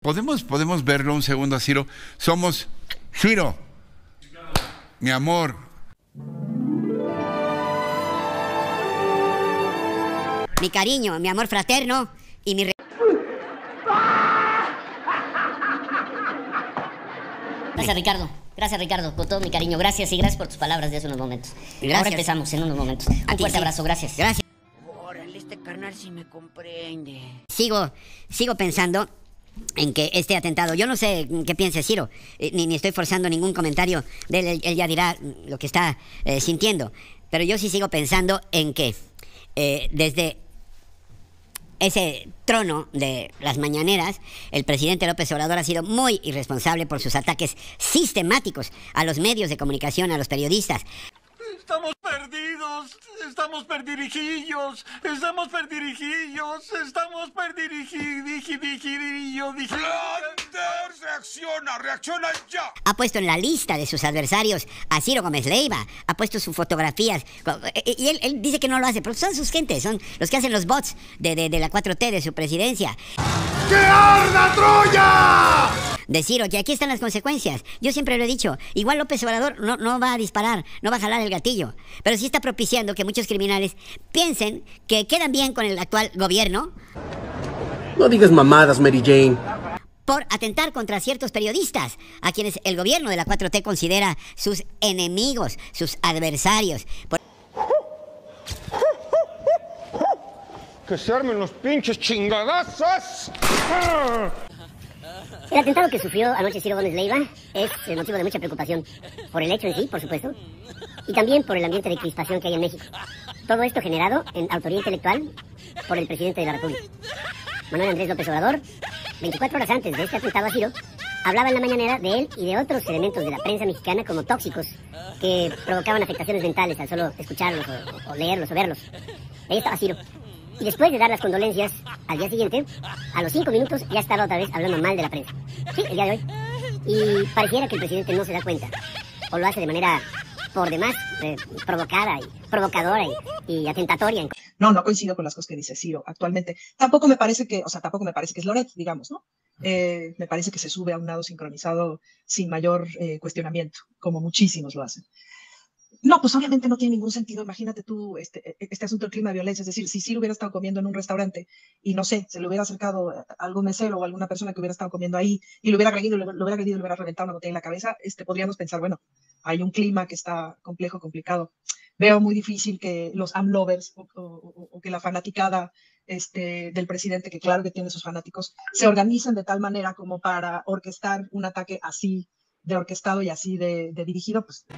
¿Podemos verlo un segundo a Ciro? Somos Ciro, mi amor. Mi cariño, mi amor fraterno y mi... Gracias, Ricardo, con todo mi cariño. Gracias y gracias por tus palabras de hace unos momentos. Gracias. Ahora empezamos en unos momentos. Un fuerte abrazo, gracias. Gracias. Órale, este carnal sí me comprende. Sigo pensando en que este atentado, yo no sé qué piense Ciro, ni estoy forzando ningún comentario de él ya dirá lo que está sintiendo, pero yo sí sigo pensando en que desde ese trono de las mañaneras, el presidente López Obrador ha sido muy irresponsable por sus ataques sistemáticos a los medios de comunicación, a los periodistas. Estamos perdidos, estamos perdirijillos, estamos perdirijillos, estamos perdirijillos. ¡Flanders, reacciona ya! Ha puesto en la lista de sus adversarios a Ciro Gómez Leiva, ha puesto sus fotografías, y él dice que no lo hace, pero son sus gentes, son los que hacen los bots de la 4T, de su presidencia. ¡Que arda Troya! De Ciro, que aquí están las consecuencias. Yo siempre lo he dicho, igual López Obrador no va a disparar, no va a jalar el gatillo, pero sí está propiciando que muchos criminales piensen que quedan bien con el actual gobierno. No digas mamadas, Mary Jane. Por atentar contra ciertos periodistas, a quienes el gobierno de la 4T considera sus enemigos, sus adversarios. ¡Que se armen los pinches chingadazos! El atentado que sufrió anoche Ciro Gómez Leiva es el motivo de mucha preocupación, por el hecho en sí, por supuesto, y también por el ambiente de crispación que hay en México. Todo esto generado en autoría intelectual por el presidente de la República. Manuel Andrés López Obrador, 24 horas antes de este atentado a Ciro, hablaba en la mañanera de él y de otros elementos de la prensa mexicana como tóxicos, que provocaban afectaciones mentales al solo escucharlos o leerlos o verlos. Ahí estaba Ciro. Y después de dar las condolencias al día siguiente, a los 5 minutos ya estaba otra vez hablando mal de la prensa. Sí, el día de hoy. Y pareciera que el presidente no se da cuenta, o lo hace de manera por demás provocada y provocadora y atentatoria. No coincido con las cosas que dice Ciro actualmente. Tampoco me parece que es Loret, digamos, ¿no? Me parece que se sube a un nado sincronizado sin mayor cuestionamiento, como muchísimos lo hacen. No, pues obviamente no tiene ningún sentido. Imagínate tú este asunto del clima de violencia. Es decir, si Ciro hubiera estado comiendo en un restaurante y no sé, se le hubiera acercado algún mesero o alguna persona que hubiera estado comiendo ahí y lo hubiera agredido, lo hubiera reventado una botella en la cabeza, podríamos pensar, bueno, hay un clima que está complicado. Veo muy difícil que los AMLovers o que la fanaticada del presidente, que claro que tiene sus fanáticos, se organicen de tal manera como para orquestar un ataque así de orquestado y así de dirigido, pues.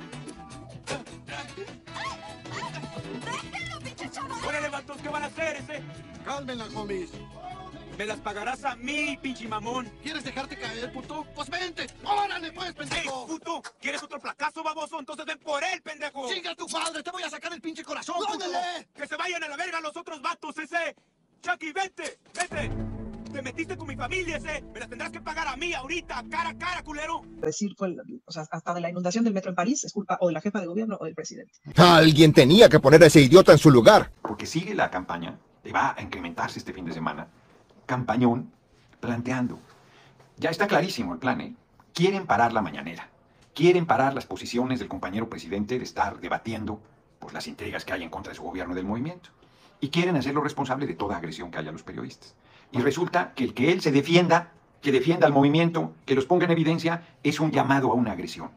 ¡Órale, vatos! ¿Qué van a hacer ese? Cálmenla, homies. Me las pagarás a mí, pinche mamón. ¿Quieres dejarte caer, puto? ¡Pues vente! ¡Órale, pues, pendejo! ¡Ey, puto! ¿Quieres otro fracaso, baboso? Entonces ven por él, pendejo. ¡Chinga tu padre! ¡Te voy a sacar el pinche corazón, puto! ¡Que se vayan a la verga los otros vatos, ese! ¡Chucky, vente! ¡Vete! ¡Te metiste con mi familia, ese! ¡Me las tendrás que pagar a mí ahorita! ¡Cara a cara, culero! Decir, hasta de la inundación del metro en París es culpa o de la jefa de gobierno o del presidente. Alguien tenía que poner a ese idiota en su lugar. Porque sigue la campaña, y va a incrementarse este fin de semana, campañón, planteando. Ya está clarísimo el plan, ¿eh? Quieren parar la mañanera. Quieren parar las posiciones del compañero presidente de estar debatiendo pues, las intrigas que hay en contra de su gobierno y del movimiento. Y quieren hacerlo responsable de toda agresión que haya a los periodistas. Y resulta que el que él se defienda, que defienda al movimiento, que los ponga en evidencia, es un llamado a una agresión.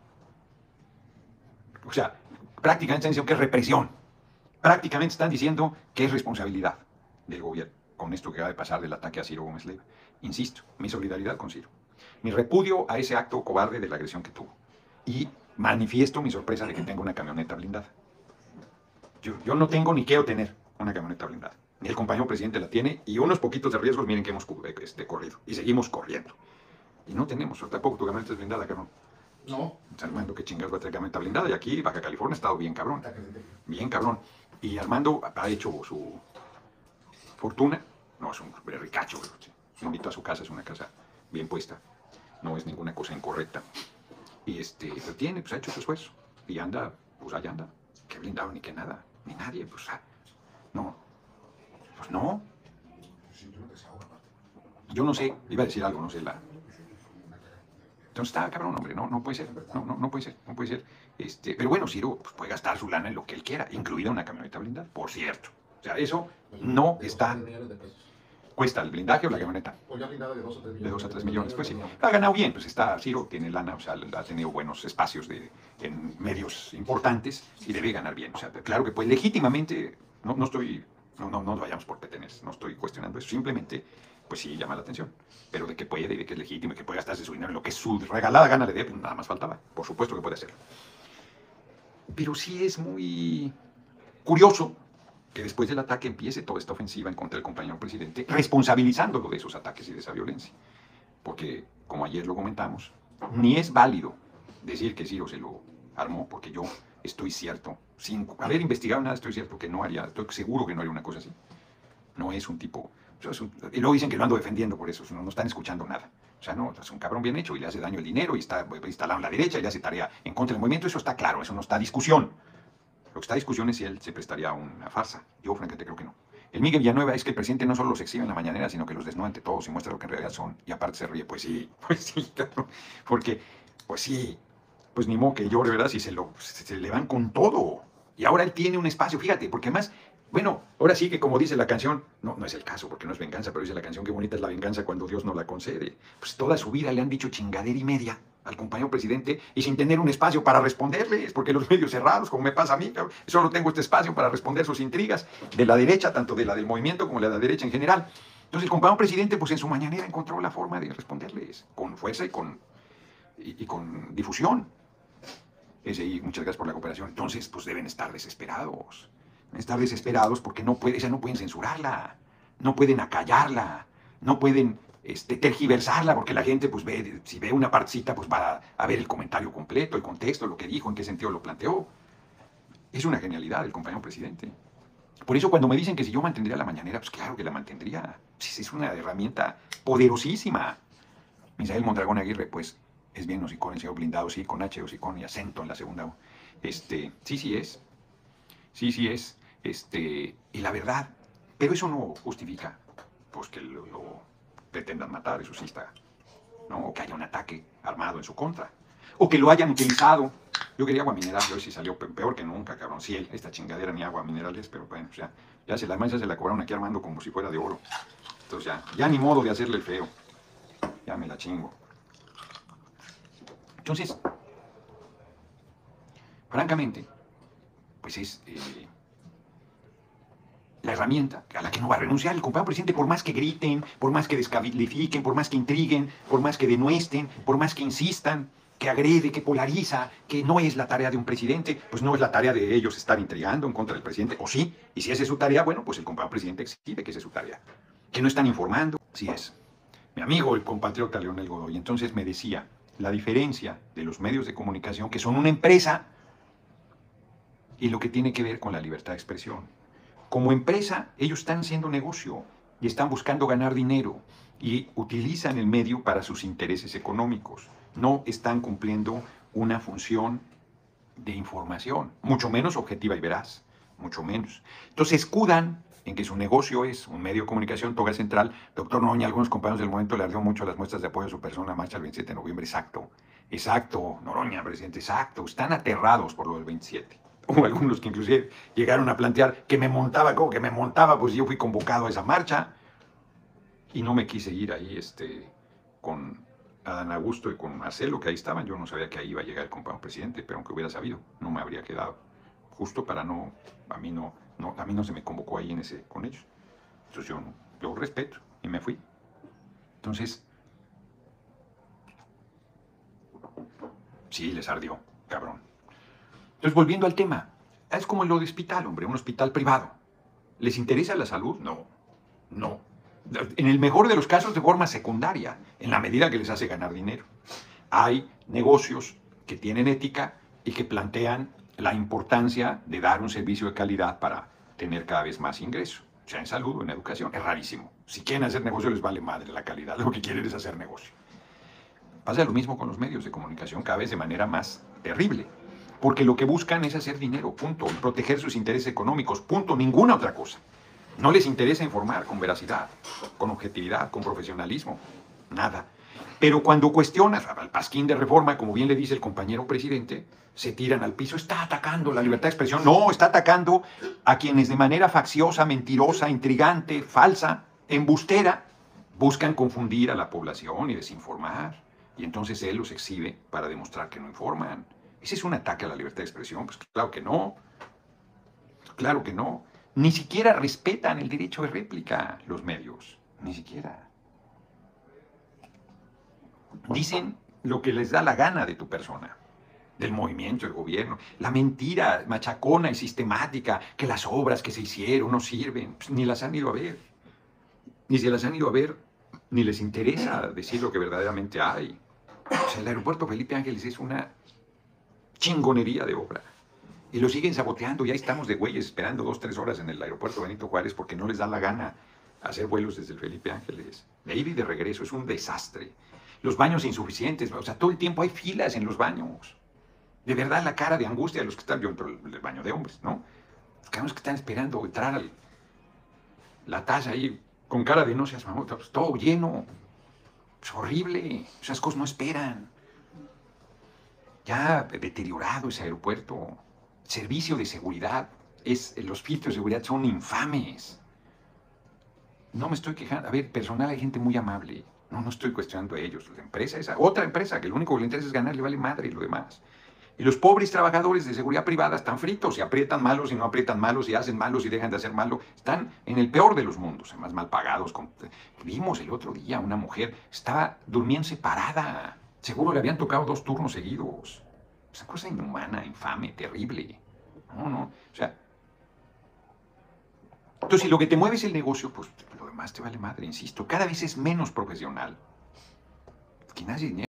O sea, prácticamente están diciendo que es represión. Prácticamente están diciendo que es responsabilidad del gobierno con esto que acaba de pasar del ataque a Ciro Gómez Leiva. Insisto, mi solidaridad con Ciro. Mi repudio a ese acto cobarde de la agresión que tuvo. Y manifiesto mi sorpresa de que tenga una camioneta blindada. Yo no tengo ni quiero tener una camioneta blindada. Ni el compañero presidente la tiene, y unos poquitos de riesgos, miren que hemos corrido, y seguimos corriendo. Y no tenemos, tampoco tu camioneta es blindada, cabrón. No. Armando, qué chingados va a tener camioneta blindada, y aquí Baja California ha estado bien cabrón. Bien cabrón. Y Armando ha hecho su fortuna, no es un ricacho, se invitó a su casa, es una casa bien puesta, no es ninguna cosa incorrecta. Y lo tiene, pues ha hecho su esfuerzo, y anda, pues allá anda, que blindado ni que nada, ni nadie, pues no. Pues no. Yo no sé, iba a decir algo, no sé, Entonces está cabrón, hombre, no puede ser, no puede ser, no puede ser. Pero bueno, Ciro pues, puede gastar su lana en lo que él quiera, incluida una camioneta blindada, por cierto. O sea, eso no está... ¿Cuesta el blindaje o la camioneta? O ya blindada de 2 a 3 millones. De 2 a 3 millones, pues sí. Ha ganado bien, pues está, Ciro tiene lana, o sea, ha tenido buenos espacios en medios importantes y debe ganar bien. O sea, claro que pues legítimamente, no nos vayamos por petenes, no estoy cuestionando eso, simplemente, pues sí llama la atención. Pero de que puede y de que es legítimo y que puede gastarse su dinero en lo que su regalada gana le dé, pues nada más faltaba. Por supuesto que puede hacerlo. Pero sí es muy curioso que después del ataque empiece toda esta ofensiva en contra del compañero presidente, responsabilizándolo de esos ataques y de esa violencia. Porque, como ayer lo comentamos, ni es válido decir que Ciro se lo armó, porque yo estoy cierto, sin haber investigado nada, estoy cierto que no haría, estoy seguro que no haría una cosa así. No es un tipo... y luego dicen que lo ando defendiendo por eso, no están escuchando nada. O sea, no, es un cabrón bien hecho y le hace daño el dinero y está instalado en la derecha y le hace tarea en contra del movimiento, eso está claro, eso no está a discusión. Lo que está a discusión es si él se prestaría a una farsa. Yo, francamente, creo que no. El Miguel Villanueva es que el presidente no solo los exhibe en la mañanera, sino que los desnuda ante todos y muestra lo que en realidad son. Y aparte se ríe. Pues sí, cabrón. Porque, pues sí, pues ni modo que llore, ¿verdad? Si se le van con todo. Y ahora él tiene un espacio, fíjate, porque además, bueno, ahora sí que como dice la canción, no es el caso, porque no es venganza, pero dice la canción, qué bonita es la venganza cuando Dios no la concede. Pues toda su vida le han dicho chingadera y media al compañero presidente y sin tener un espacio para responderles, porque los medios cerrados, como me pasa a mí, solo tengo este espacio para responder sus intrigas de la derecha, tanto de la del movimiento como de la derecha en general. Entonces el compañero presidente, pues en su mañanera encontró la forma de responderles con fuerza y con difusión. Y muchas gracias por la cooperación. Entonces, pues deben estar desesperados. Deben estar desesperados porque no pueden censurarla, no pueden acallarla, no pueden tergiversarla, porque la gente, pues si ve una partecita, pues va a ver el comentario completo, el contexto, lo que dijo, en qué sentido lo planteó. Es una genialidad el compañero presidente. Por eso cuando me dicen que si yo mantendría la mañanera, pues claro que la mantendría. Es una herramienta poderosísima. Misael Mondragón Aguirre, pues es bien hocicón, el señor blindado, sí, con H, hocicón y acento en la segunda O. Sí es. Sí es. Y la verdad, pero eso no justifica, pues que lo pretendan matar, eso sí está, ¿no? O que haya un ataque armado en su contra, o que lo hayan utilizado. Yo quería agua mineral, hoy sí salió peor que nunca, cabrón. Sí, esta chingadera ni agua mineral es, pero bueno, o sea, ya se la cobraron aquí armando como si fuera de oro. Entonces ya ni modo de hacerle el feo, ya me la chingo. Entonces, francamente, pues es la herramienta a la que no va a renunciar el compañero presidente, por más que griten, por más que descalifiquen, por más que intriguen, por más que denuesten, por más que insistan, que agrede, que polariza, que no es la tarea de un presidente, pues no es la tarea de ellos estar intrigando en contra del presidente, o sí, y si esa es su tarea, bueno, pues el compañero presidente exhibe que esa es su tarea, que no están informando, sí es. Mi amigo, el compatriota Leonel Godoy, entonces me decía la diferencia de los medios de comunicación, que son una empresa, y lo que tiene que ver con la libertad de expresión. Como empresa, ellos están haciendo negocio y están buscando ganar dinero y utilizan el medio para sus intereses económicos. No están cumpliendo una función de información, mucho menos objetiva y veraz, mucho menos. Entonces escudan en que su negocio es un medio de comunicación, toga central. Doctor Noroña, algunos compañeros del momento le ardió mucho las muestras de apoyo a su persona a marcha el 27 de noviembre. Exacto, Noroña, presidente, exacto. Están aterrados por lo del 27. Hubo algunos que inclusive llegaron a plantear que me montaba, ¿cómo que me montaba? Pues yo fui convocado a esa marcha y no me quise ir ahí con Adán Augusto y con Marcelo, que ahí estaban. Yo no sabía que ahí iba a llegar el compañero presidente, pero aunque hubiera sabido, no me habría quedado. Justo para a mí no se me convocó ahí con ellos. Entonces yo respeto y me fui. Entonces, sí, les ardió, cabrón. Entonces, volviendo al tema, es como lo de hospital, hombre, un hospital privado. ¿Les interesa la salud? No. En el mejor de los casos, de forma secundaria, en la medida que les hace ganar dinero. Hay negocios que tienen ética y que plantean la importancia de dar un servicio de calidad para tener cada vez más ingresos, sea en salud o en educación. Es rarísimo. Si quieren hacer negocio, les vale madre la calidad. Lo que quieren es hacer negocio. Pasa lo mismo con los medios de comunicación, cada vez de manera más terrible. Porque lo que buscan es hacer dinero, punto, y proteger sus intereses económicos, punto, ninguna otra cosa. No les interesa informar con veracidad, con objetividad, con profesionalismo. Nada. Pero cuando cuestionas al pasquín de Reforma, como bien le dice el compañero presidente, se tiran al piso. Está atacando la libertad de expresión. No, está atacando a quienes de manera facciosa, mentirosa, intrigante, falsa, embustera, buscan confundir a la población y desinformar. Y entonces él los exhibe para demostrar que no informan. ¿Ese es un ataque a la libertad de expresión? Pues claro que no. Claro que no. Ni siquiera respetan el derecho de réplica los medios. Ni siquiera. Dicen lo que les da la gana de tu persona, del movimiento, del gobierno. La mentira machacona y sistemática, que las obras que se hicieron no sirven, pues ni las han ido a ver. Ni se las han ido a ver, ni les interesa decir lo que verdaderamente hay. O sea, el aeropuerto Felipe Ángeles es una chingonería de obra. Y lo siguen saboteando. Ya estamos de güeyes esperando 2 o 3 horas en el aeropuerto Benito Juárez porque no les da la gana hacer vuelos desde el Felipe Ángeles. De ida y de regreso, es un desastre. Los baños insuficientes, o sea, todo el tiempo hay filas en los baños. De verdad, la cara de angustia de los que están, yo entro en el baño de hombres, ¿no? Los cabrones que están esperando entrar a la taza ahí con cara de no seas mamón, pues, todo lleno. Es horrible. Esas cosas no esperan. Ya deteriorado ese aeropuerto. Servicio de seguridad. Los filtros de seguridad son infames. No me estoy quejando. A ver, personal, hay gente muy amable. No estoy cuestionando a ellos. La empresa esa, otra empresa, que lo único que le interesa es ganar, le vale madre y lo demás. Y los pobres trabajadores de seguridad privada están fritos, y aprietan malos y no aprietan malos, y hacen malos y dejan de hacer malo. Están en el peor de los mundos, además mal pagados. Vimos el otro día una mujer, estaba durmiendo separada. Seguro le habían tocado 2 turnos seguidos. Es una cosa inhumana, infame, terrible. No. O sea, entonces si lo que te mueve es el negocio, pues lo demás te vale madre, insisto. Cada vez es menos profesional. Que nadie